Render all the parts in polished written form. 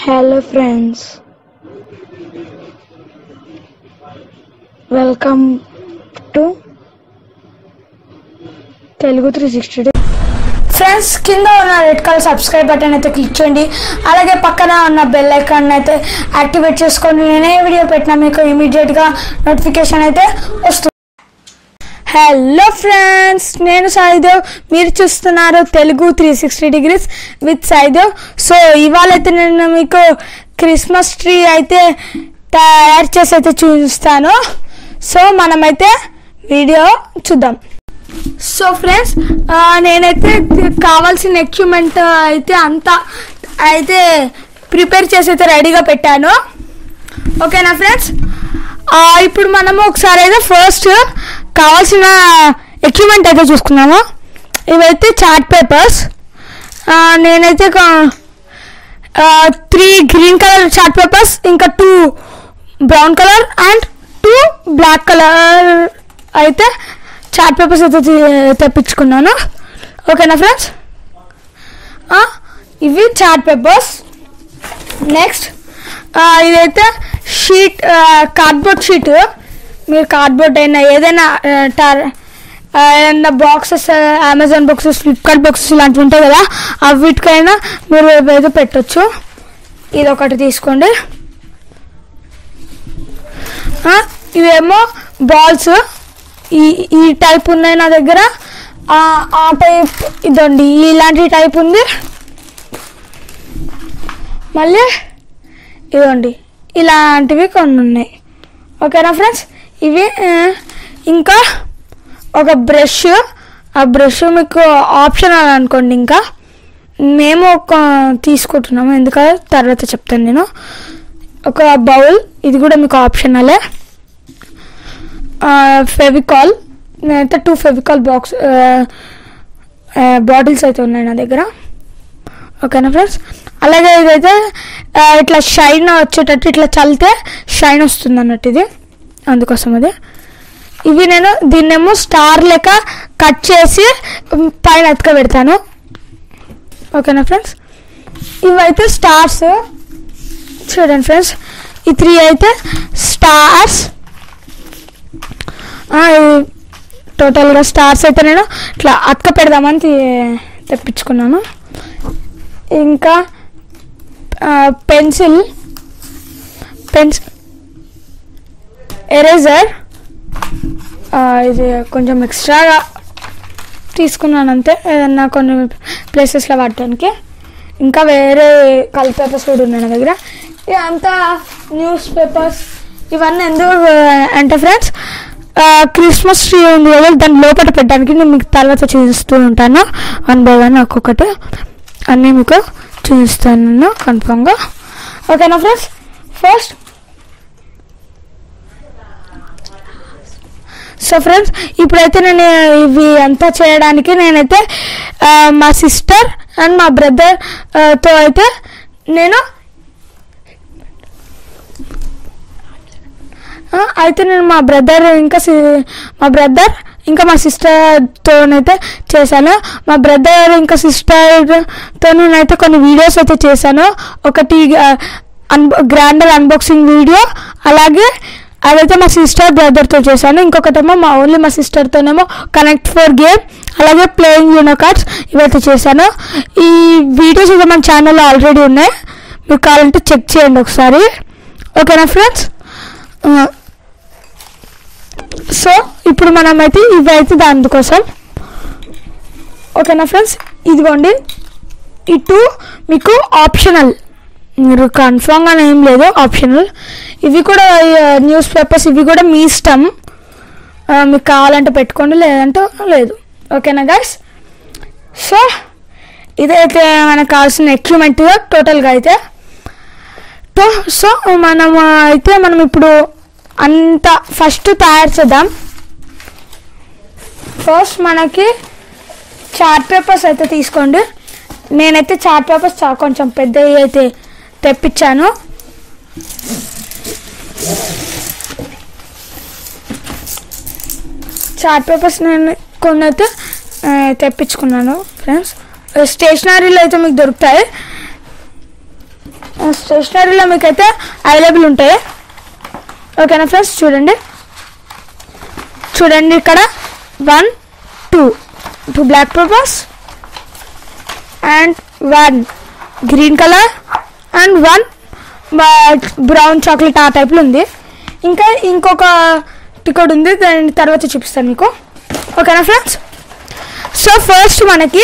Hello friends, welcome to Telugu 360. Friends, కింద ఉన్న red colour subscribe button అయితే click చేయండి. అలాగే పక్కన ఉన్న బెల్ ఐకాన్ అయితే యాక్టివేట్ చేసుకోండి. నేనే వీడియో పెట్టినా మీకు ఇమీడియట్గా నోటిఫికేషన్ అయితే వస్తుంది. హలో ఫ్రెండ్స్, నేను సాయిదేవ్. మీరు చూస్తున్నారు Telugu 360 degrees with Saidev. So ఇవాళ అయితే నేను మీకు క్రిస్మస్ ట్రీ అయితే తయారు చేసి అయితే చూపిస్తాను. సో మనమైతే వీడియో చూద్దాం. సో ఫ్రెండ్స్, నేనైతే కావాల్సిన ఎక్విప్మెంట్ అయితే అంతా అయితే ప్రిపేర్ చేసి అయితే రెడీగా పెట్టాను. ఓకేనా ఫ్రెండ్స్? ఇప్పుడు మనము ఒకసారి అయితే ఫస్ట్ కావాల్సిన ఎక్విప్మెంట్ అయితే చూసుకున్నాము. ఇవైతే చార్ట్ పేపర్స్. నేనైతే 3 గ్రీన్ కలర్ చార్ట్ పేపర్స్, ఇంకా 2 brown colour and 2 black colour అయితే చార్ట్ పేపర్స్ అయితే తెప్పించుకున్నాను. ఓకేనా ఫ్రెండ్స్? ఇవి చార్ట్ పేపర్స్. నెక్స్ట్ ఇదైతే షీట్, కార్డ్బోర్డ్ షీట్. మీరు కార్డ్బోర్డ్ అయినా ఏదైనా ఏదైనా boxes, Amazon boxes, Flipkart boxes ఇలాంటివి ఉంటాయి కదా, అవిటికైనా మీరు ఏదో పెట్టచ్చు. ఇది ఒకటి తీసుకోండి. ఇవేమో బాల్స్. ఈ టైప్ ఉన్నాయి నా దగ్గర. ఆ టైప్ ఇదండి, ఇలాంటి టైప్ ఉంది. మళ్ళీ ఇదండి, ఇలాంటివి కొన్ని ఉన్నాయి. ఓకేనా ఫ్రెండ్స్? ఇవి ఇంకా ఒక బ్రష్. ఆ బ్రష్ మీకు ఆప్షనల్ అనుకోండి. ఇంకా మేము ఒక తీసుకుంటున్నాము, ఎందుకంటే తర్వాత చెప్తాను నేను. ఒక బౌల్, ఇది కూడా మీకు ఆప్షనలే. ఫెవికాల్, నేనైతే 2 ఫెవికాల్ బాటిల్స్ అయితే ఉన్నాయి నా దగ్గర. ఓకేనా ఫ్రెండ్స్? అలాగే ఇదైతే ఇట్లా షైన్ వచ్చేటట్టు ఇట్లా చల్లితే షైన్ వస్తుంది అన్నట్టు, ఇది అందుకోసం అది. ఇవి నేను దీన్నేమో స్టార్ లెక్క కట్ చేసి పైన ఎత్తుక పెడతాను. ఓకేనా ఫ్రెండ్స్? ఇవైతే స్టార్స్. చూడండి ఫ్రెండ్స్, ఈ 3 అయితే స్టార్స్. టోటల్గా స్టార్స్ అయితే నేను ఇట్లా అతక పెడదామని తెప్పించుకున్నాను. ఇంకా పెన్సిల్, ఎరేజర్. ఇది కొంచెం ఎక్స్ట్రాగా తీసుకున్నాను అంతే, ఏదన్నా కొన్ని ప్లేసెస్లో వాడటానికి. ఇంకా వేరే కలర్ పేపర్స్ కూడా ఉన్నాయి నా దగ్గర. ఇదంతా న్యూస్ పేపర్స్. ఇవన్నీ ఎందుకు అంటే ఫ్రెండ్స్, క్రిస్మస్ ట్రీ ఉంది కదా, దాని లోపల పెట్టడానికి నేను మీకు తర్వాత చూపిస్తూ ఉంటాను. 1 by 1 ఒక్కొక్కటి అన్నీ మీకు చూపిస్తాను కన్ఫామ్గా. ఓకేనా ఫ్రెండ్స్? ఫస్ట్ సో ఫ్రెండ్స్, ఇప్పుడైతే నేను ఇవి అంతా చేయడానికి నేనైతే మా సిస్టర్ అండ్ మా బ్రదర్తో అయితే నేను మా బ్రదర్ ఇంకా మా సిస్టర్తోనైతే చేశాను. మా బ్రదర్ ఇంకా సిస్టర్తో నేనైతే కొన్ని వీడియోస్ అయితే చేశాను. ఒకటి గ్రైండర్ అన్బాక్సింగ్ వీడియో, అలాగే అదైతే మా సిస్టర్ బ్రదర్తో చేశాను. ఇంకొకటేమో ఓన్లీ మా సిస్టర్తోనేమో కనెక్ట్ 4 గేమ్, అలాగే ప్లేయింగ్ యూనో కార్డ్స్, ఇవైతే చేశాను. ఈ వీడియోస్ అయితే మన ఛానల్లో ఆల్రెడీ ఉన్నాయి, మీకు కావాలంటే చెక్ చేయండి ఒకసారి. ఓకేనా ఫ్రెండ్స్? సో ఇప్పుడు మనమైతే ఇవైతే దానికోసం. ఓకేనా ఫ్రెండ్స్? ఇదిగోండి, ఈ 2 మీకు ఆప్షనల్, మీరు కన్ఫామ్గా ఏం లేదు, ఆప్షనల్. ఇవి కూడా న్యూస్ పేపర్స్. ఇవి కూడా మీ ఇష్టం, మీకు కావాలంటే పెట్టుకోండి, లేదంటే లేదు. ఓకేనా గైస్? సో ఇదైతే మనకు కావాల్సిన ఎక్విప్మెంట్ టోటల్గా అయితే. సో మనం ఇప్పుడు అంతా ఫస్ట్ తయారు చేద్దాం. ఫస్ట్ మనకి చార్ట్ పేపర్స్ అయితే తీసుకోండి. నేనైతే చార్ట్ పేపర్స్ కొంచెం పెద్దవి అయితే తెప్పించాను. చార్ట్ పేపర్స్ నేను కొన్ని అయితే తెప్పించుకున్నాను ఫ్రెండ్స్. స్టేషనరీలో అయితే మీకు దొరుకుతాయి. స్టేషనరీలో మీకైతే అవైలబుల్ ఉంటాయి. ఓకేనా ఫ్రెండ్స్, చూడండి ఇక్కడ 1 2 black papers and 1 green colour and 1 brown chocolate ఆ టైప్లో ఉంది. ఇంకా ఇంకొక టికెట్ ఉంది, దాని తర్వాత చూపిస్తాను మీకు. ఓకేనా ఫ్రెండ్స్, సో ఫస్ట్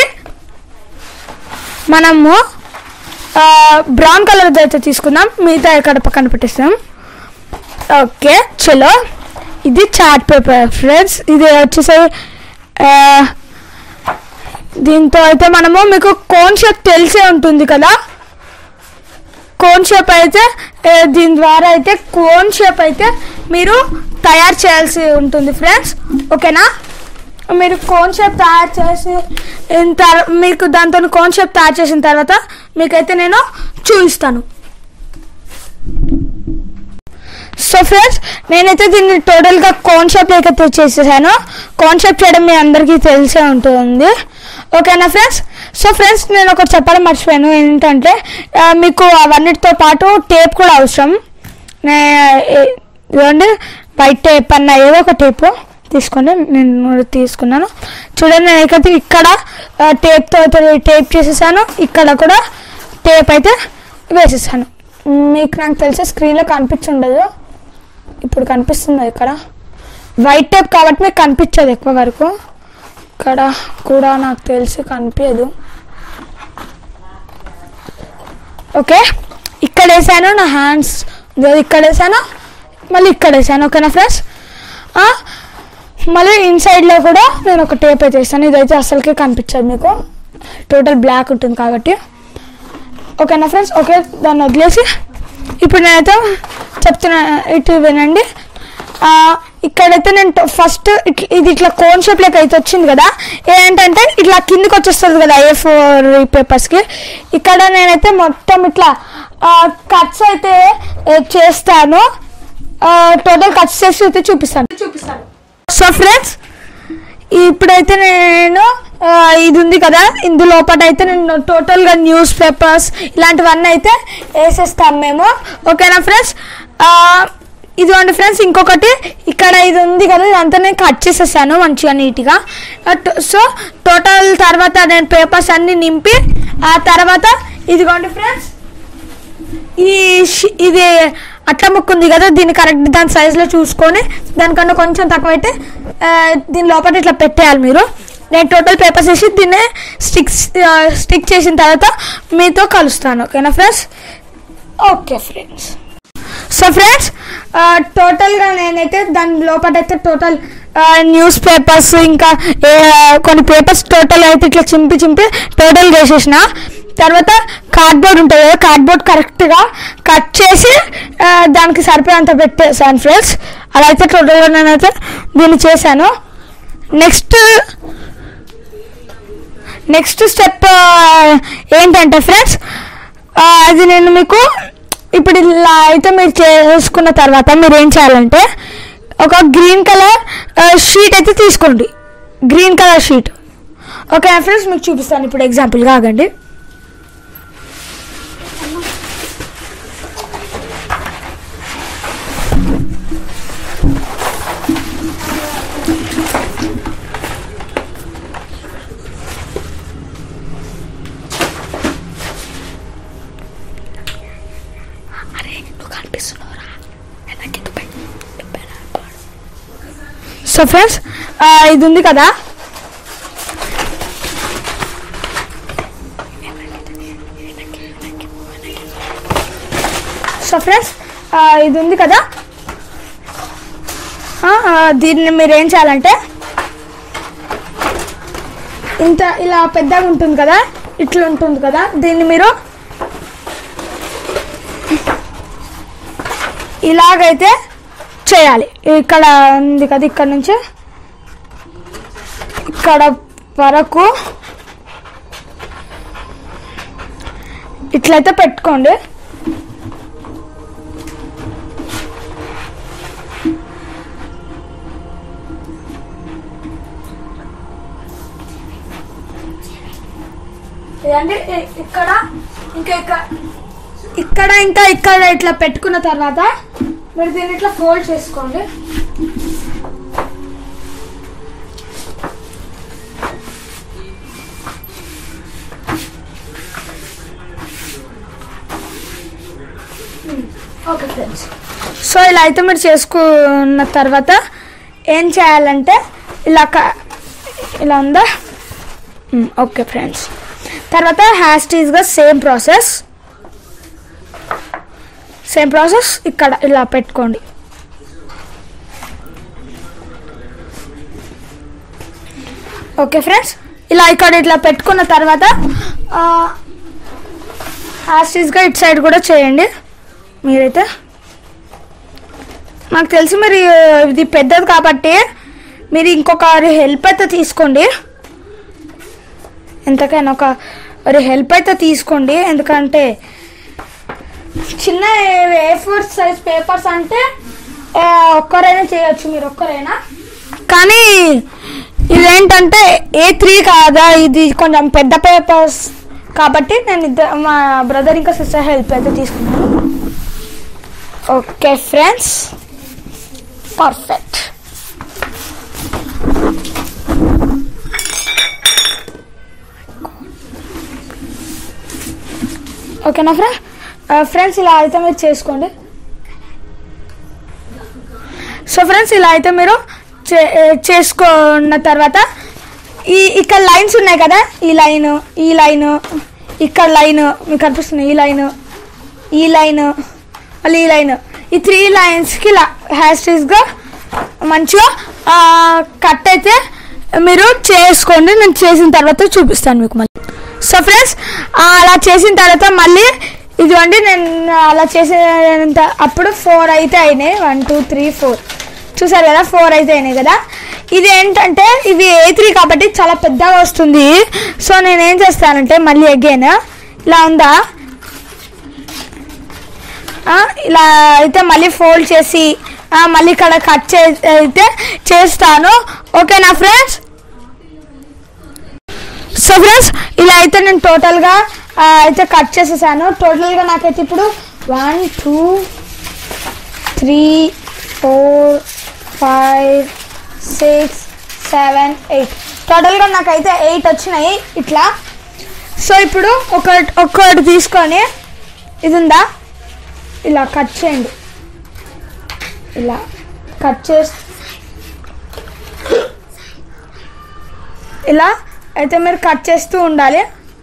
మనము బ్రౌన్ కలర్ అయితే తీసుకుందాం, మిగతా ఇక్కడ పక్కన పెట్టేస్తాం. ఓకే చలో, ఇది చార్ట్ పేపర్ ఫ్రెండ్స్. ఇది వచ్చేసి దీంతో అయితే మనము మీకు కోన్ షేప్ తెలిసే ఉంటుంది కదా. కోన్ షేప్ అయితే దీని ద్వారా అయితే కోన్ షేప్ అయితే మీరు తయారు చేయాల్సి ఉంటుంది ఫ్రెండ్స్. ఓకేనా, మీరు కోన్ షేప్ తయారు చేసి మీకు దాంతో కోన్ షేప్ తయారు చేసిన తర్వాత మీకైతే నేను చూపిస్తాను. సో ఫ్రెండ్స్, నేనైతే దీన్ని టోటల్గా కోన్ షేప్ అయితే చేసేసాను. కోన్ షేప్ చేయడం మీ అందరికీ తెలిసే ఉంటుంది. ఓకేనా ఫ్రెండ్స్, సో ఫ్రెండ్స్ నేను ఒకటి చెప్పడం మర్చిపోయాను. ఏంటంటే మీకు అవన్నిటితో పాటు టేప్ కూడా అవసరం. ఇవ్వండి, వైట్ టేప్ అన్న ఏదో ఒక టేపు తీసుకోండి. నేను తీసుకున్నాను. చూడండి, నేనైతే ఇక్కడ టేప్తో టేప్ చేసేసాను, ఇక్కడ కూడా టేప్ అయితే వేసేసాను. మీకు నాకు తెలిసే స్క్రీన్లో కనిపించుండదు, ఇప్పుడు కనిపిస్తుంది. ఇక్కడ వైట్ టేప్ కాబట్టి మీకు కనిపించదు ఎక్కువ వరకు. ఇక్కడ కూడా నాకు తెలిసి కనిపించదు. ఓకే, ఇక్కడ వేసాను, నా హ్యాండ్స్ ఇక్కడ వేసాను, మళ్ళీ ఇక్కడ వేసాను. ఓకేనా ఫ్రెండ్స్, మళ్ళీ ఇన్సైడ్లో కూడా నేను ఒక టేప్ అయితే వేస్తాను. ఇదైతే అసలుకే కనిపించదు మీకు, టోటల్ బ్లాక్ ఉంటుంది కాబట్టి. ఓకేనా ఫ్రెండ్స్, ఓకే దాన్ని వదిలేసి ఇప్పుడు నేనైతే చెప్తున్నా, ఇటు వినండి. ఇక్కడైతే నేను ఫస్ట్ ఇది ఇట్లా కోన్ షేప్ లెక్క అయితే వచ్చింది కదా. ఏంటంటే ఇట్లా కిందికి వచ్చేస్తుంది కదా A4 పేపర్స్కి. ఇక్కడ నేనైతే మొత్తం ఇట్లా కట్స్ అయితే చేస్తాను. టోటల్ కట్స్ చేసి అయితే చూపిస్తాను. సో ఫ్రెండ్స్, ఇప్పుడైతే నేను ఇది ఉంది కదా, ఇందులోపట అయితే నేను టోటల్గా న్యూస్ పేపర్స్ ఇలాంటివన్నీ అయితే వేసేస్తాం మేము. ఓకేనా ఫ్రెండ్స్, ఇదిగోండి ఫ్రెండ్స్, ఇంకొకటి ఇక్కడ ఇది ఉంది కదా, ఇదంతా నేను కట్ చేసేసాను మంచిగా నీట్గా. సో టోటల్ తర్వాత నేను పేపర్స్ అన్నీ నింపి ఆ తర్వాత ఇదిగోండి ఫ్రెండ్స్, ఇది అట్లా ముక్కు ఉంది కదా, దీన్ని కరెక్ట్ దాని సైజులో చూసుకొని దానికన్నా కొంచెం తక్కువ అయితే దీని లోపల ఇట్లా పెట్టేయాలి మీరు. నేను టోటల్ పేపర్స్ వేసి దీన్ని స్టిక్ చేసిన తర్వాత మీతో కలుస్తాను. ఓకేనా friends, okay friends. So friends, టోటల్గా నేనైతే దాని లోపల అయితే టోటల్ న్యూస్ పేపర్స్ ఇంకా కొన్ని పేపర్స్ టోటల్ అయితే ఇట్లా చింపి టోటల్ చేసేసిన తర్వాత కార్డ్బోర్డ్ ఉంటుంది కదా, కార్డ్బోర్డ్ కరెక్ట్గా కట్ చేసి దానికి సరిపోయేంత పెట్టేసాను ఫ్రెండ్స్. అలా అయితే టోటల్గా నేనైతే దీన్ని చేశాను. నెక్స్ట్ స్టెప్ ఏంటంటే ఫ్రెండ్స్, అది నేను మీకు ఇప్పుడు ఇలా అయితే మీరు చేసుకున్న తర్వాత మీరు ఏం చేయాలంటే ఒక గ్రీన్ కలర్ షీట్ అయితే తీసుకోండి, green colour sheet. Okay friends, మీకు చూపిస్తాను ఇప్పుడు ఎగ్జాంపుల్గా. ఆగండి. సో ఫ్రెండ్స్, ఇది ఉంది కదా, దీన్ని మీరు ఏం చేయాలంటే ఇంత ఇలా పెద్దగా ఉంటుంది కదా, ఇట్లా ఉంటుంది కదా, దీన్ని మీరు ఇలాగైతే చేయాలి. ఇక్కడ ఉంది కదా, ఇక్కడ నుంచి ఇక్కడ వరకు ఇట్లయితే పెట్టుకోండి. ఇదండి ఇక్కడ ఇంకా ఇక్కడ ఇంకా ఇక్కడ ఇట్లా పెట్టుకున్న తర్వాత మీరు దీన్ని ఇట్లా ఫోల్డ్ చేసుకోండి. ఓకే ఫ్రెండ్స్, సో ఇలా అయితే మీరు చేసుకున్న తర్వాత ఏం చేయాలంటే ఇలా ఉందా. ఓకే ఫ్రెండ్స్, తర్వాత హ్యాస్టీస్గా సేమ్ ప్రాసెస్ ఇక్కడ ఇలా పెట్టుకోండి. ఓకే ఫ్రెండ్స్, ఇలా ఇక్కడ ఇట్లా పెట్టుకున్న తర్వాత హ్యాస్టీస్గా ఇటు సైడ్ కూడా చేయండి. మీరైతే నాకు తెలిసి మీరు ఇది పెద్దది కాబట్టి మీరు ఇంకొకరి హెల్ప్ అయితే తీసుకోండి. ఎంతకైనా ఒకరి హెల్ప్ అయితే తీసుకోండి, ఎందుకంటే చిన్న A4 సైజ్ పేపర్స్ అంటే ఒక్కరైనా చేయొచ్చు, మీరు ఒక్కరైనా. కానీ ఇదేంటంటే A3 కాదా, ఇది కొంచెం పెద్ద పేపర్స్ కాబట్టి నేను మా బ్రదర్ ఇంకా సిస్టర్ హెల్ప్ అయితే తీసుకున్నాను. Okay friends, perfect. ఓకేనా ఫ్రెండ్స్, ఇలా అయితే మీరు చేసుకోండి. సో ఫ్రెండ్స్, ఇలా అయితే మీరు చేసుకున్న తర్వాత ఇక్కడ లైన్స్ ఉన్నాయి కదా, ఈ లైను ఇక్కడ లైను మీకు కనిపిస్తుంది, ఈ లైను మళ్ళీ ఈ లైన్, ఈ 3 లైన్స్కి ఇలా హ్యాస్టీస్గా మంచిగా కట్ అయితే మీరు చేసుకోండి. నేను చేసిన తర్వాత చూపిస్తాను మీకు మళ్ళీ. సో ఫ్రెండ్స్, అలా చేసిన తర్వాత మళ్ళీ ఇదిగోండి, నేను అలా చేసేంత అప్పుడు 4 అయితే అయినాయి. 1 2 3 4 చూసారు కదా, 4 అయితే అయినాయి కదా. ఇది ఏంటంటే ఇవి A3 కాబట్టి చాలా పెద్దగా వస్తుంది. సో నేనేం చేస్తానంటే మళ్ళీ అగైన్ ఇలా ఉందా, ఇలా అయితే మళ్ళీ ఫోల్డ్ చేసి మళ్ళీ ఇక్కడ కట్ అయితే చేస్తాను. ఓకేనా ఫ్రెండ్స్? సో ఫ్రెండ్స్, ఇలా అయితే నేను టోటల్గా అయితే కట్ చేసేసాను. టోటల్గా నాకైతే ఇప్పుడు 1 2 3 4 5 6 7 8 టోటల్గా నాకైతే 8 వచ్చినాయి ఇట్లా. సో ఇప్పుడు ఒకటి తీసుకొని ఇది ఉందా, ఇలా కట్ చేయండి. ఇలా కట్ చేసి ఇలా అయితే మీరు కట్ చేస్తూ ఉండాలి.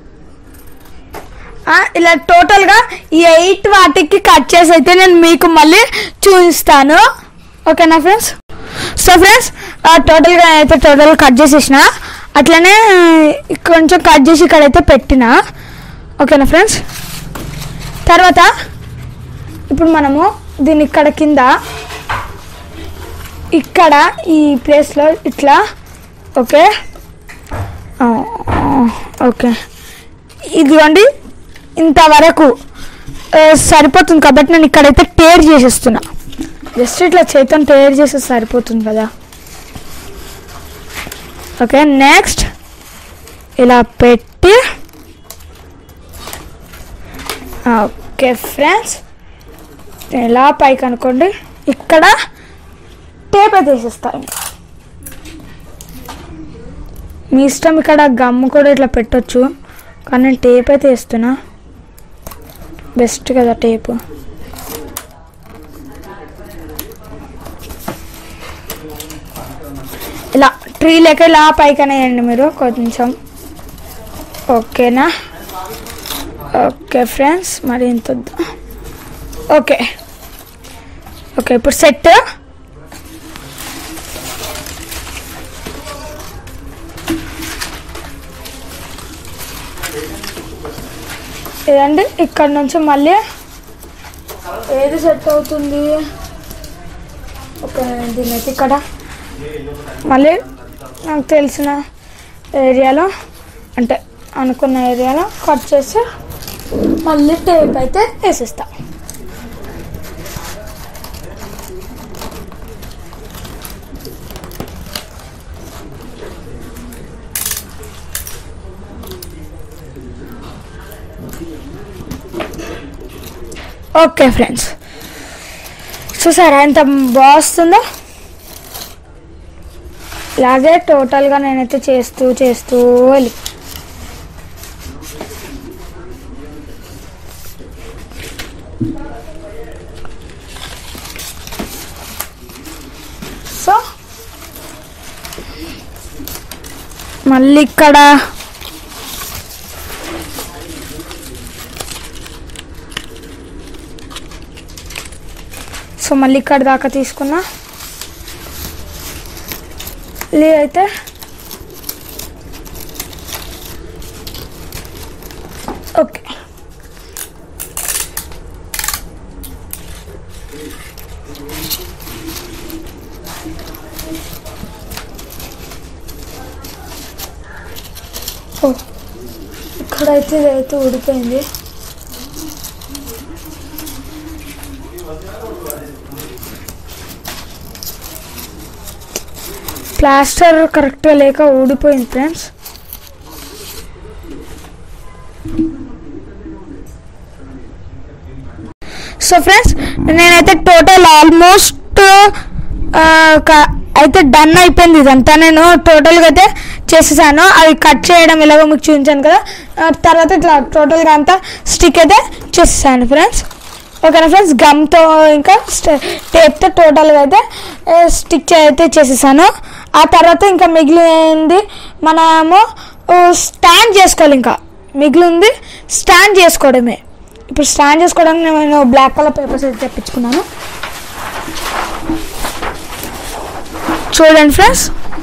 ఇలా టోటల్గా ఈ 8 వాటికి కట్ చేసి అయితే నేను మీకు మళ్ళీ చూపిస్తాను. ఓకేనా ఫ్రెండ్స్? సో ఫ్రెండ్స్, టోటల్గా అయితే కట్ చేసేసిన, అట్లనే కొంచెం కట్ చేసి ఇక్కడైతే పెట్టిన. ఓకేనా ఫ్రెండ్స్? తర్వాత ఇప్పుడు మనము దీన్ని ఇక్కడ కింద ఇక్కడ ఈ ప్లేస్లో ఇట్లా ఓకే ఇదిగోండి, ఇంతవరకు సరిపోతుంది కాబట్టి నేను ఇక్కడైతే టేర్ చేసేస్తున్నా. జస్ట్ ఇట్లా చేతితో టేర్ చేస్తే సరిపోతుంది కదా. ఓకే, నెక్స్ట్ ఇలా పెట్టి ఓకే ఫ్రెండ్స్, ఇలా పైకి అనుకోండి, ఇక్కడ టేప్ అయితే వేసేస్తాను. మీ ఇష్టం, ఇక్కడ గమ్ము కూడా ఇట్లా పెట్టొచ్చు, కానీ నేను టేప్ అయితే వేస్తున్నా, బెస్ట్ కదా టేపు. ఇలా ట్రీ లెక్క ఇలా పైకి అనేయండి మీరు కొంచెం. ఓకేనా? ఓకే ఫ్రెండ్స్, మరి ఇంత ఓకే ఇప్పుడు సెట్. ఇదండి, ఇక్కడ నుంచి మళ్ళీ ఏది సెట్ అవుతుంది. ఓకే, దీనైతే ఇక్కడ మళ్ళీ నాకు తెలిసిన ఏరియాలో అంటే అనుకున్న ఏరియాలో కట్ చేసి మళ్ళీ టేప్ అయితే వేసేస్తా. ఓకే ఫ్రెండ్స్, చూసారా ఎంత బాగా వస్తుందో. ఇలాగే టోటల్గా నేనైతే చేస్తూ వెళ్ళి సో మళ్ళీ ఇక్కడ మళ్ళీ ఇక్కడ దాకా తీసుకున్నా. అయితే ఓకే, ఇక్కడైతే ఇదైతే ఊడిపోయింది. ప్లాస్టర్ కరెక్ట్గా లేక ఊడిపోయింది ఫ్రెండ్స్. సో ఫ్రెండ్స్, నేనైతే టోటల్ ఆల్మోస్ట్ అయితే డన్ అయిపోయింది. ఇదంతా నేను టోటల్గా అయితే చేసేసాను. అవి కట్ చేయడం ఎలాగో మీకు చూపించాను కదా. తర్వాత ఇట్లా టోటల్గా అంతా స్టిక్ అయితే చేసేసాను ఫ్రెండ్స్. ఓకేనా ఫ్రెండ్స్, గమ్తో ఇంకా టేప్తో టోటల్గా అయితే స్టిక్ అయితే చేసేసాను. ఆ తర్వాత ఇంకా మిగిలింది మనము స్టాండ్ చేసుకోవాలి. ఇంకా మిగిలింది స్టాండ్ చేసుకోవడమే. ఇప్పుడు స్టాండ్ చేసుకోవడానికి నేను బ్లాక్ కలర్ పేపర్స్ అయితే తెప్పించుకున్నాను. చూడండి ఫ్రెండ్స్,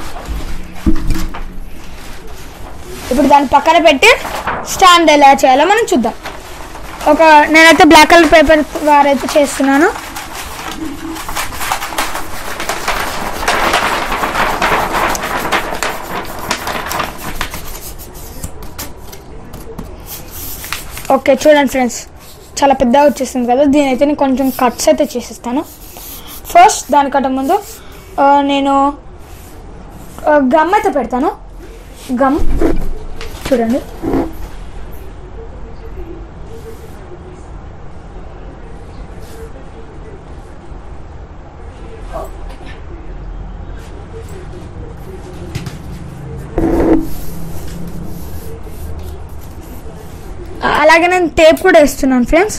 ఇప్పుడు దాన్ని పక్కన పెట్టి స్టాండ్ ఎలా చేయాలో మనం చూద్దాం. నేనైతే బ్లాక్ కలర్ పేపర్ వారైతే చేస్తున్నాను. ఓకే చూడండి ఫ్రెండ్స్, చాలా పెద్దగా వచ్చేస్తుంది కదా. దీనైతే నేను కొంచెం కట్స్ అయితే చేసేస్తాను. ఫస్ట్ దానికంటే ముందు నేను గమ్ అయితే పెడతాను. గమ్ చూడండి, అలాగే నేను టేప్ కూడా వేస్తున్నాను ఫ్రెండ్స్.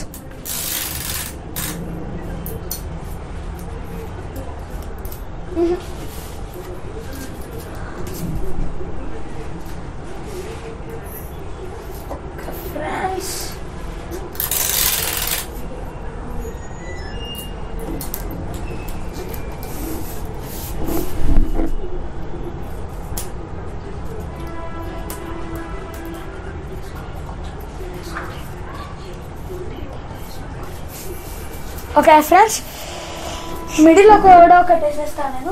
ఓకే ఫ్రెండ్స్, మిడిల్లో కూడా ఒకటి వేసేస్తాను నేను.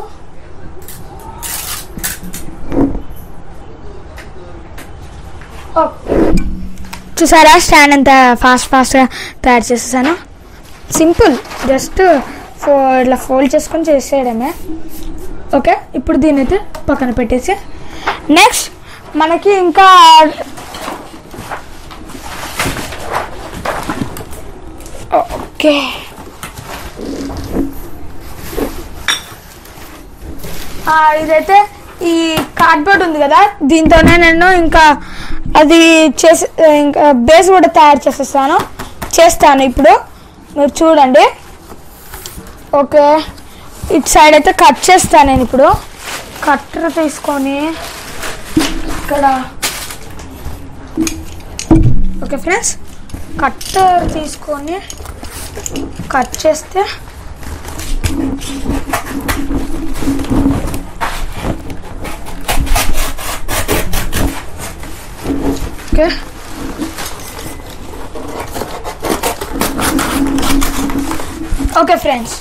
ఓకే చూసారా, స్టాండ్ ఎంత ఫాస్ట్గా తయారు చేసేసాను. సింపుల్, జస్ట్ ఇట్లా ఫోల్డ్ చేసుకొని చేసేయడమే. ఓకే, ఇప్పుడు దీని అయితే పక్కన పెట్టేసి నెక్స్ట్ మనకి ఇంకా ఓకే ఇదైతే ఈ కార్డ్బోర్డ్ ఉంది కదా, దీంతోనే నేను ఇంకా అది చేసి ఇంకా బేస్ కూడా తయారు చేస్తాను ఇప్పుడు మీరు చూడండి. ఓకే, ఇటు సైడ్ అయితే కట్ చేస్తాను నేను. ఇప్పుడు కట్టర్ తీసుకొని ఇక్కడ ఓకే ఫ్రెండ్స్, కట్టర్ తీసుకొని కట్ చేస్తే ఓకే ఓకే ఫ్రెండ్స్,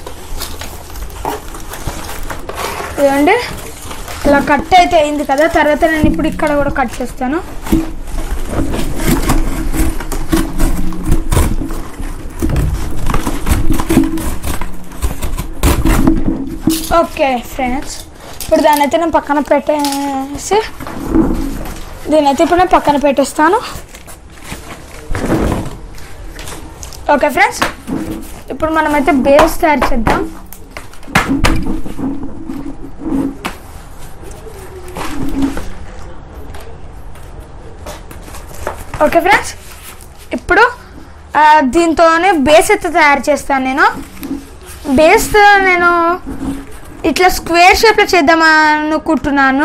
ఇదండి ఇలా కట్ అయితే అయింది కదా. తర్వాత నేను ఇప్పుడు ఇక్కడ కూడా కట్ చేస్తాను. ఓకే ఫ్రెండ్స్, ఇప్పుడు దాన్ని అయితే నేను పక్కన పెట్టేసి దీనైతే ఇప్పుడు నేను పక్కన పెట్టేస్తాను. ఓకే ఫ్రెండ్స్, ఇప్పుడు మనమైతే బేస్ తయారు చేద్దాం. ఓకే ఫ్రెండ్స్, ఇప్పుడు దీంతోనే బేస్ అయితే తయారు చేస్తాను. బేస్ నేను ఇట్లా స్క్వేర్ షేప్లో చేద్దామనుకుంటున్నాను.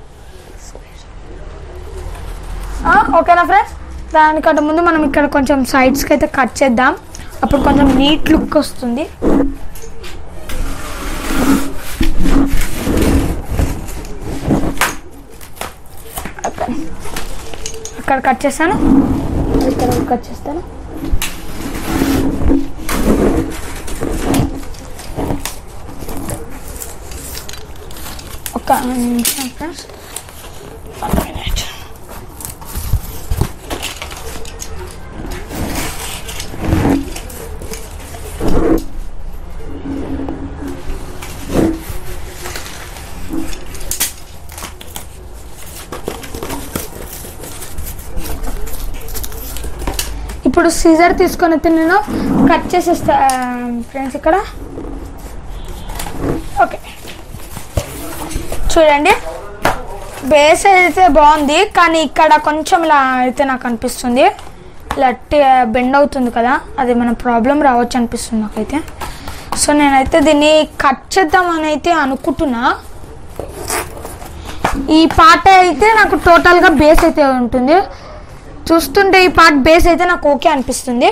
ఓకేనా ఫ్రెండ్స్, దానికంటే ముందు మనం ఇక్కడ కొంచెం సైడ్స్కి అయితే కట్ చేద్దాం. అప్పుడు కొంచెం నీట్ లుక్ వస్తుంది. ఇక్కడ కట్ చేస్తాను, ఇక్కడ కట్ చేస్తాను. ఒక నిమిషం ఫ్రెండ్స్, 1 minute. ఇప్పుడు సీజర్ తీసుకొని అయితే నేను కట్ చేసేస్తా ఫ్రెండ్స్ ఇక్కడ. ఓకే చూడండి, బేస్ అయితే బాగుంది, కానీ ఇక్కడ కొంచెం ఇలా అయితే నాకు అనిపిస్తుంది, ఇలా బెండ్ అవుతుంది కదా, అది మన ప్రాబ్లం రావచ్చు అనిపిస్తుంది నాకైతే. సో నేనైతే దీన్ని కట్ చేద్దామని అయితే అనుకుంటున్నా. ఈ పార్ట్ అయితే నాకు టోటల్గా బేస్ అయితే ఉంటుంది. చూస్తుంటే ఈ పార్ట్ బేస్ అయితే నాకు ఓకే అనిపిస్తుంది.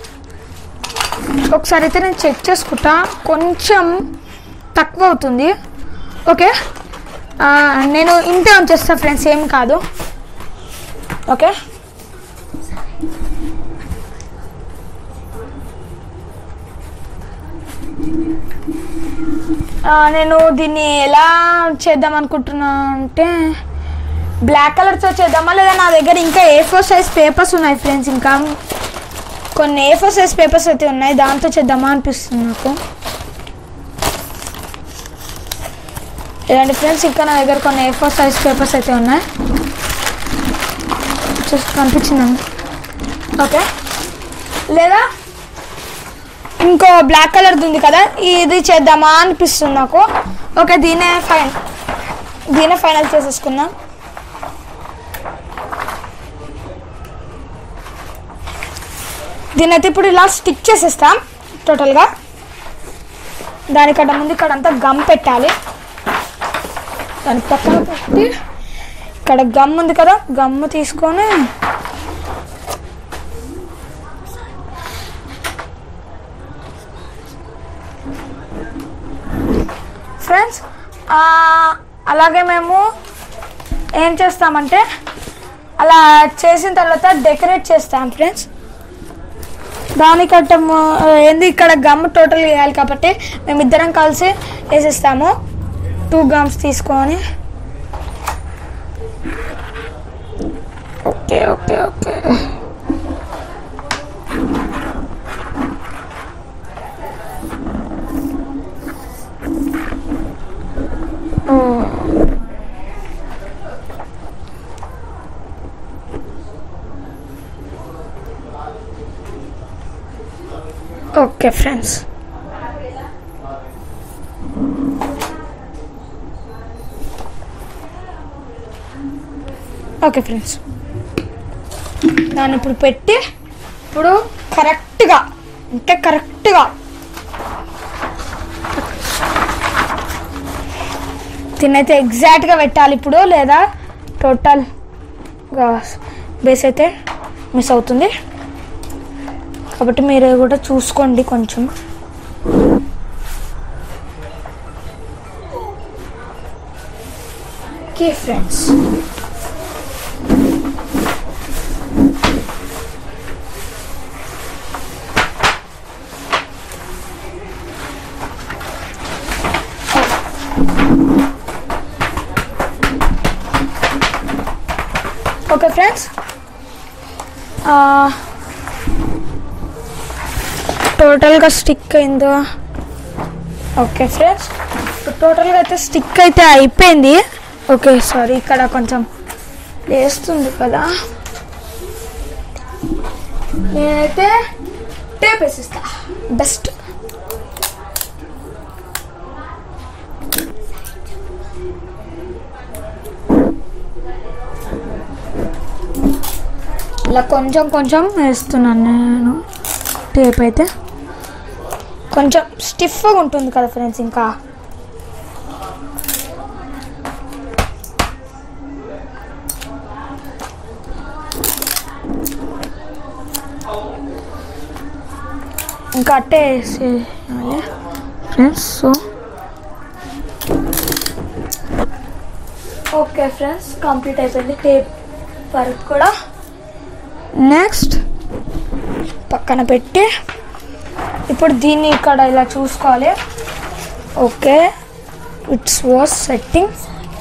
ఒకసారి అయితే నేను చెక్ చేసుకుంటా, కొంచెం తక్కువ అవుతుంది. ఓకే, నేను ఇంతే ఉంచేస్తా ఫ్రెండ్స్, ఏం కాదు. ఓకే, నేను దీన్ని ఎలా చేద్దాం అనుకుంటున్నా అంటే, బ్లాక్ కలర్తో చేద్దామా, లేదా నా దగ్గర ఇంకా A4 సైజ్ పేపర్స్ ఉన్నాయి ఫ్రెండ్స్, ఇంకా కొన్ని A4 సైజ్ పేపర్స్ అయితే ఉన్నాయి, దాంతో చేద్దామా అనిపిస్తుంది నాకు. ఇలాంటి ఫ్రెండ్స్ ఇంకా నా దగ్గర కొన్ని A4 సైజ్ పేపర్స్ అయితే ఉన్నాయి, చూసి కనిపించిందండి. ఓకే, లేదా ఇంకో బ్లాక్ కలర్ది ఉంది కదా, ఇది చేద్దామా అనిపిస్తుంది నాకు. ఓకే, దీనే ఫైనల్ చేసేసుకుందాం. దీని అయితే ఇప్పుడు ఇలా స్టిక్ చేసేస్తాం టోటల్గా. దానికంటే ముందు ఇక్కడ అంతా గమ్ పెట్టాలి. దాని పక్కన పెట్టి ఇక్కడ గమ్ ఉంది కదా, గమ్ తీసుకొని ఫ్రెండ్స్ అలాగే మేము ఏం చేస్తామంటే, అలా చేసిన తర్వాత డెకరేట్ చేస్తాం ఫ్రెండ్స్. దానికంటే ఏంది, ఇక్కడ గమ్ టోటల్ వేయాలి కాబట్టి మేమిద్దరం కలిసి వేసేస్తాము. 2 గమ్స్ తీసుకొని. Okay okay okay okay friends, okay friends, దాన్ని ఇప్పుడు పెట్టి ఇప్పుడు కరెక్ట్గా దీన్నైతే ఎగ్జాక్ట్గా పెట్టాలి ఇప్పుడు, లేదా టోటల్గా బేస్ అయితే మిస్ అవుతుంది. కాబట్టి మీరు కూడా చూసుకోండి కొంచెం. ఓకే ఫ్రెండ్స్, ఓకే ఫ్రెండ్స్, టోటల్గా స్టిక్ అయిందో. ఓకే ఫ్రెండ్స్, టోటల్గా అయితే స్టిక్ అయితే అయిపోయింది. ఓకే సారీ, ఇక్కడ కొంచెం వేస్తుంది కదా. నేనైతే టేప్ వేసిస్తా బెస్ట్. ఇలా కొంచెం కొంచెం వేస్తున్నాను నేను. టేప్ అయితే కొంచెం స్టిఫ్గా ఉంటుంది కదా ఫ్రెండ్స్. ఇంకా అట్టే వేసేయాలి friends. So okay friends, complete అయిపోయింది టేప్ వర్క్ కూడా. నెక్స్ట్ పక్కన పెట్టి ఇప్పుడు దీన్ని ఇక్కడ ఇలా చూసుకోవాలి. Okay, it's was setting.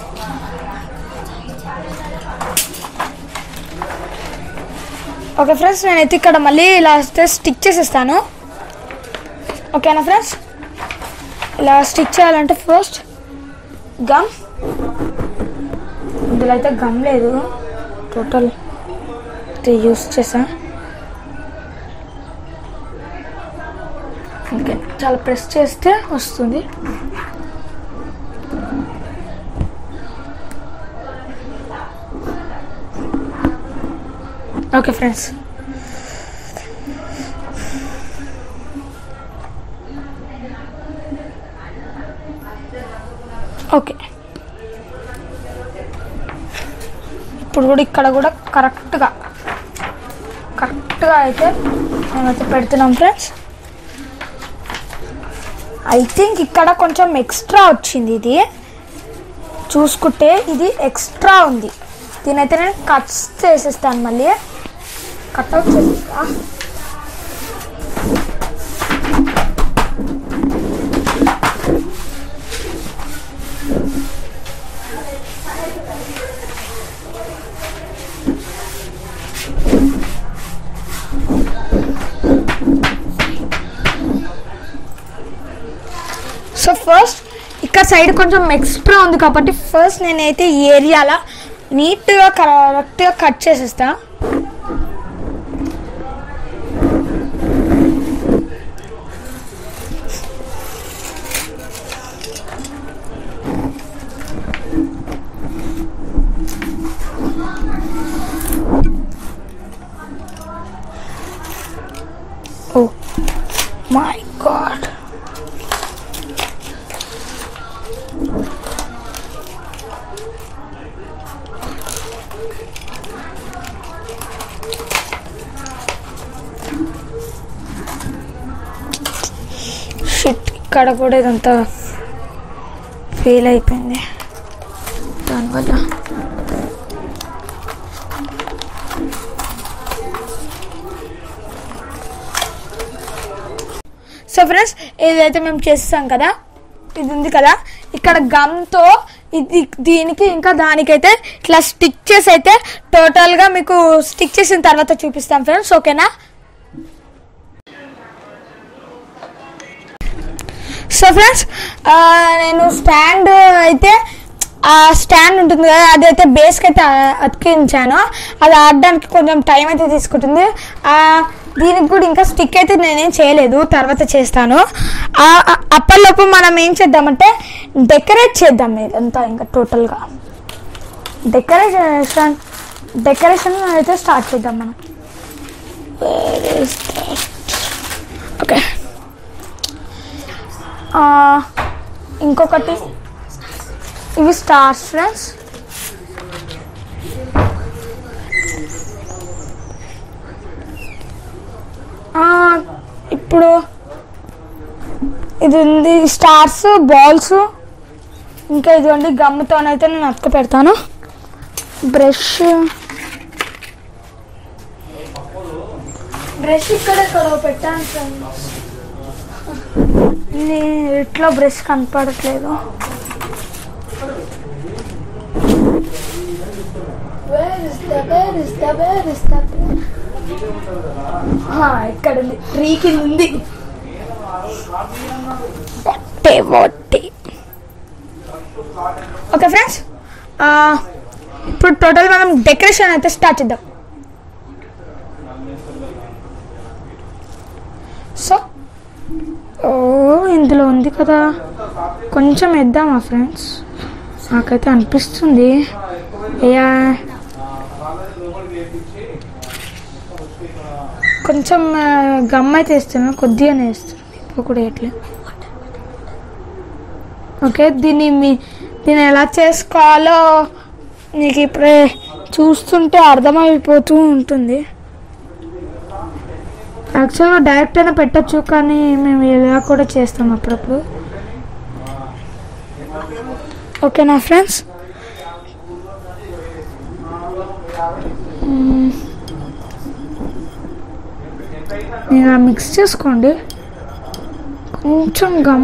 Okay friends, నేనైతే ఇక్కడ మళ్ళీ ఇలా స్టిక్ చేసేస్తాను. ఓకేనా ఫ్రెండ్స్? ఇలా స్టిక్ చేయాలంటే ఫస్ట్ గమ్, ఇందులో అయితే గమ్ లేదు, టోటల్ అయితే యూస్ చేసా. ఓకే, చాలా ప్రెస్ చేస్తే వస్తుంది. ఓకే ఫ్రెండ్స్, ఓకే ఇప్పుడు కూడా ఇక్కడ కూడా కరెక్ట్గా అయితే మేమైతే పెడుతున్నాం ఫ్రెండ్స్. ఐ థింక్ ఇక్కడ కొంచెం ఎక్స్ట్రా వచ్చింది, ఇది చూసుకుంటే ఇది ఎక్స్ట్రా ఉంది. దీనైతే నేను కట్ చేసేస్తాను, మళ్ళీ కట్అవుట్ చేసేస్తా. సో ఫస్ట్ ఇక్కడ సైడ్ కొంచెం ఎక్స్ట్రా ఉంది కాబట్టి ఫస్ట్ నేనైతే ఈ ఏరియాలో నీట్గా కరెక్ట్గా కట్ చేసేస్తా. ఓ మై గాడ్, ఇక్కడ కూడా ఇదంతా ఫెయిల్ అయిపోయింది దానివల్ల. సో ఫ్రెండ్స్, ఏదైతే మేము చేస్తాం కదా, ఇది ఉంది కదా ఇక్కడ గమ్తో దీనికి ఇంకా దానికైతే ఇట్లా స్టిక్ చేసి అయితే టోటల్గా మీకు స్టిక్ చేసిన తర్వాత చూపిస్తాం ఫ్రెండ్స్. ఓకేనా? సో ఫ్రెండ్స్, నేను స్టాండ్ అయితే ఆ స్టాండ్ ఉంటుంది కదా, అదైతే బేస్కి అయితే అతికించాను. అది ఆడడానికి కొంచెం టైం అయితే తీసుకుంటుంది. దీనికి కూడా ఇంకా స్టిక్ అయితే నేనేం చేయలేదు, తర్వాత చేస్తాను. అప్పటిలోపు మనం ఏం చేద్దామంటే డెకరేట్ చేద్దాం ఇదంతా. ఇంకా టోటల్గా డెకరేషన్ అయితే స్టార్ట్ చేద్దాం మనం. ఓకే, ఇంకొకటి ఇవి స్టార్స్ ఫ్రెండ్స్. ఇప్పుడు ఇది ఉంది స్టార్స్, బాల్స్, ఇంకా ఇదిగోండి గమ్ముతోనైతే నేను అతుక పెడతాను. బ్రష్ ఇక్కడ పెట్టాను ఫ్రెండ్స్. ఇట్లా బ్రష్ కనపడట్లేదు. ఇక్కడ ఉంది, ట్రీ కింద ఉంది. ఓకే ఫ్రెండ్స్, ఇప్పుడు టోటల్ మనం డెకరేషన్ అయితే స్టార్ట్ చేద్దాం. ఇందులో ఉంది కదా, కొంచెం వేద్దామా ఫ్రెండ్స్? నాకైతే అనిపిస్తుంది కొంచెం గమ్ అయితే వేస్తున్నాను, కొద్దిగానే వేస్తున్నాను, ఇప్పుడు కూడా వేయట్లేదు. ఓకే, దీన్ని ఎలా చేసుకోవాలో నీకు ఇప్పుడే చూస్తుంటే అర్థమైపోతూ ఉంటుంది. యాక్చువల్గా డైరెక్ట్ అయినా పెట్టచ్చు, కానీ మేము ఇలా కూడా చేస్తాం అప్పుడప్పుడు. ఓకేనా ఫ్రెండ్స్? నేను మిక్స్ చేసుకోండి. కొంచెం గమ్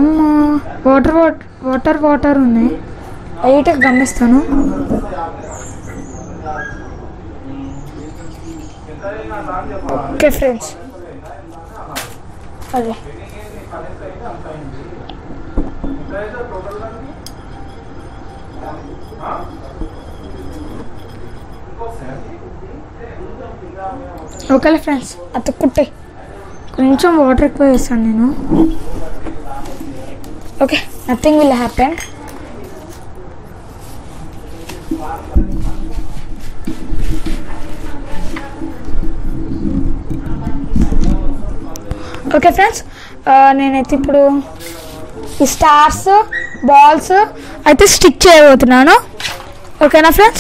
వాటర్ ఉన్నాయి, లైట్గా గమ్మిస్తాను. ఓకే ఫ్రెండ్స్, అదే ఓకేలే ఫ్రెండ్స్, అతుక్కుంటే కొంచెం వాటర్ ఎక్కువ వేస్తాను నేను. Okay, nothing will happen. Okay friends, నేనైతే ఇప్పుడు ఈ స్టార్స్ బాల్స్ అయితే స్టిక్ చేయబోతున్నాను. ఓకేనా ఫ్రెండ్స్?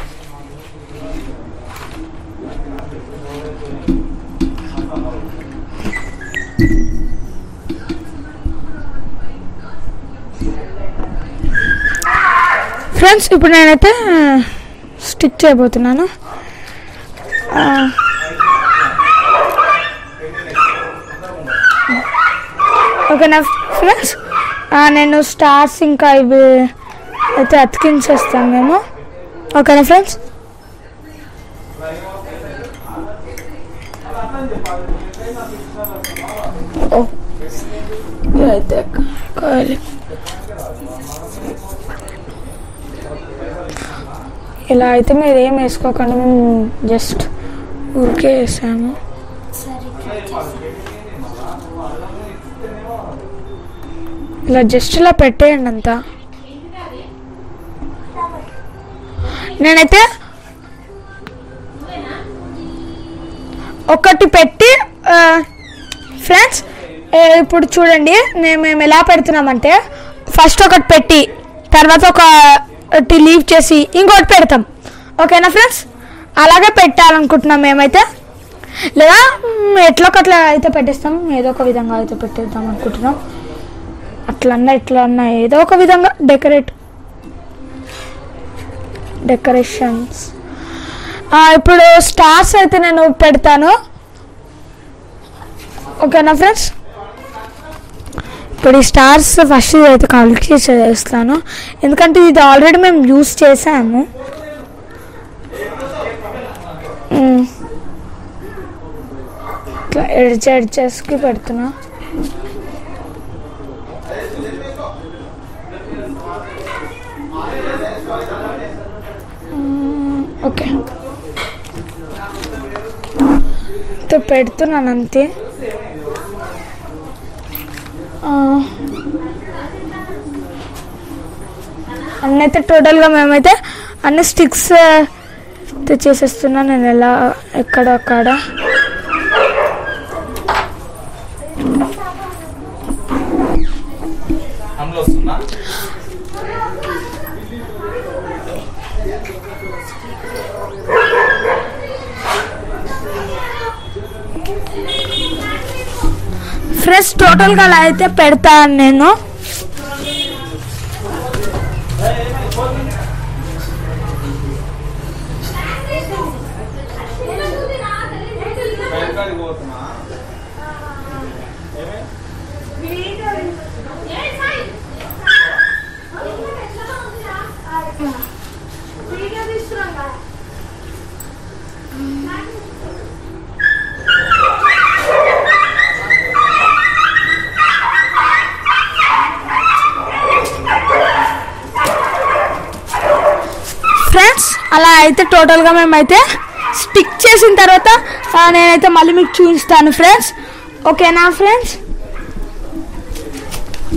ఫ్రెండ్స్, ఇప్పుడు నేనైతే స్టిక్ చేయబోతున్నాను. ఓకేనా ఫ్రెండ్స్, నేను స్టార్స్ ఇంకా ఇవి అయితే అతికించేస్తాను మేము. ఓకేనా ఫ్రెండ్స్? అయితే ఇలా అయితే మీరు ఏం వేసుకోకండి, మేము జస్ట్ ఊరికే వేసాము. ఇలా జస్ట్ ఇలా పెట్టేయండి అంతా. నేనైతే ఒకటి పెట్టి ఫ్రెండ్స్ ఇప్పుడు చూడండి, మేము ఎలా పెడుతున్నామంటే ఫస్ట్ ఒకటి పెట్టి తర్వాత ఒకటి లీవ్ చేసి ఇంకోటి పెడతాం. ఓకేనా ఫ్రెండ్స్? అలాగే పెట్టాలనుకుంటున్నాం మేమైతే, లేదా ఎట్లొకట్లా అయితే పెట్టేస్తాం, ఏదో ఒక విధంగా అయితే పెట్టేద్దాం అనుకుంటున్నాం. అట్లన్నా ఇట్లన్నా ఏదో ఒక విధంగా డెకరేషన్స్. ఇప్పుడు స్టార్స్ అయితే నేను పెడతాను. ఓకేనా ఫ్రెండ్స్? ఇప్పుడు ఈ స్టార్స్ ఫస్ట్ అయితే కలెక్ట్ చేస్తాను, ఎందుకంటే ఇది ఆల్రెడీ మేము యూస్ చేసాము. ఇట్లా ఎడ్జెస్కి పెడుతున్నా. ఓకే, పెడుతున్నాను అంతే. అన్నైతే టోటల్గా మేమైతే అన్ని స్టిక్స్ చేసేస్తున్నా నేను, ఎలా ఎక్కడక్కడ. ఫ్రెష్ టోటల్గా అలా అయితే పెడతాను నేను. ఫ్రెండ్స్, అలా అయితే టోటల్గా మేమైతే స్టిక్ చేసిన తర్వాత నేనైతే మళ్ళీ మీకు చూపిస్తాను ఫ్రెండ్స్. ఓకేనా ఫ్రెండ్స్?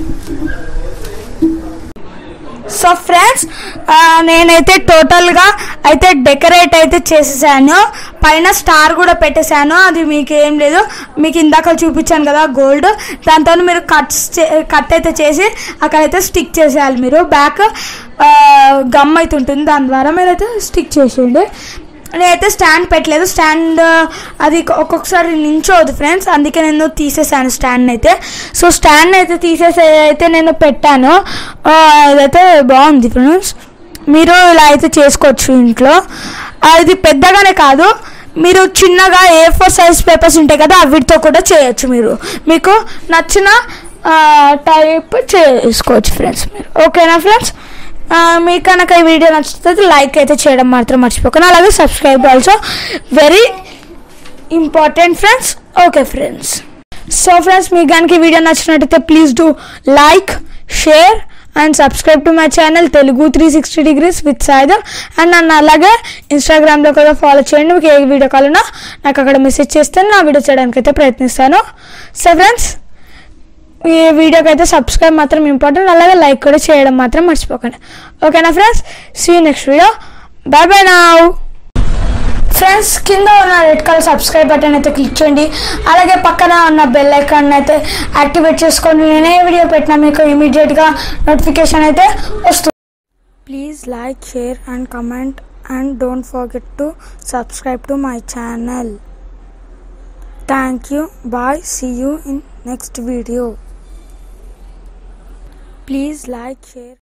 సో ఫ్రెండ్స్ నేనైతే టోటల్గా అయితే డెకరేట్ అయితే చేసేసాను, పైన స్టార్ కూడా పెట్టేశాను. అది మీకు ఏం లేదు, మీకు ఇందాక చూపించాను కదా గోల్డ్, దాంతో మీరు కట్ అయితే చేసి అక్కడైతే స్టిక్ చేసేయాలి. మీరు బ్యాక్ గమ్ అయితే ఉంటుంది, దాని ద్వారా మీరైతే స్టిక్ చేసేయండి. నేనైతే స్టాండ్ పెట్టలేదు, స్టాండ్ అది ఒక్కొక్కసారి నించోదు ఫ్రెండ్స్, అందుకే నేను తీసేసాను స్టాండ్ అయితే. సో స్టాండ్ అయితే తీసేసి అయితే నేను పెట్టాను. అదైతే బాగుంది ఫ్రెండ్స్, మీరు ఇలా అయితే చేసుకోవచ్చు ఇంట్లో. అది పెద్దగానే కాదు, మీరు చిన్నగా A4 సైజ్ పేపర్స్ ఉంటాయి కదా, వీటితో కూడా చేయొచ్చు. మీరు మీకు నచ్చిన టైప్ చేసుకోవచ్చు ఫ్రెండ్స్ మీరు. ఓకేనా ఫ్రెండ్స్? మీకు కనుక ఈ వీడియో నచ్చితే లైక్ అయితే చేయడం మాత్రం మర్చిపోకండి, అలాగే subscribe also very important friends. Okay friends, so friends మీకు కనుక ఈ వీడియో నచ్చినట్టయితే please do like, share and subscribe to my channel Telugu 360 degrees with Saidham. And నన్ను అలాగే ఇన్స్టాగ్రామ్లో కూడా ఫాలో చేయండి. మీకు ఏ వీడియో కావాలన్నా నాకు అక్కడ మెసేజ్ చేస్తే నా వీడియో చేయడానికి అయితే ప్రయత్నిస్తాను. సో ఫ్రెండ్స్ ఈ వీడియోకి అయితే సబ్స్క్రైబ్ మాత్రం ఇంపార్టెంట్, అలాగే లైక్ కూడా చేయడం మాత్రం మర్చిపోకండి. ఓకేనా friends? See you next video. Bye bye now friends. కింద ఉన్న రెడ్ కలర్ సబ్స్క్రైబ్ బటన్ అయితే క్లిక్ చేయండి, అలాగే పక్కన ఉన్న బెల్ ఐకాన్ అయితే యాక్టివేట్ చేసుకొని నేనే వీడియో పెట్టినా మీకు ఇమీడియట్గా నోటిఫికేషన్ అయితే వస్తుంది. Please like, share and comment and don't forget to subscribe to my channel. Thank you. Bye. See you in next video. Please like, share.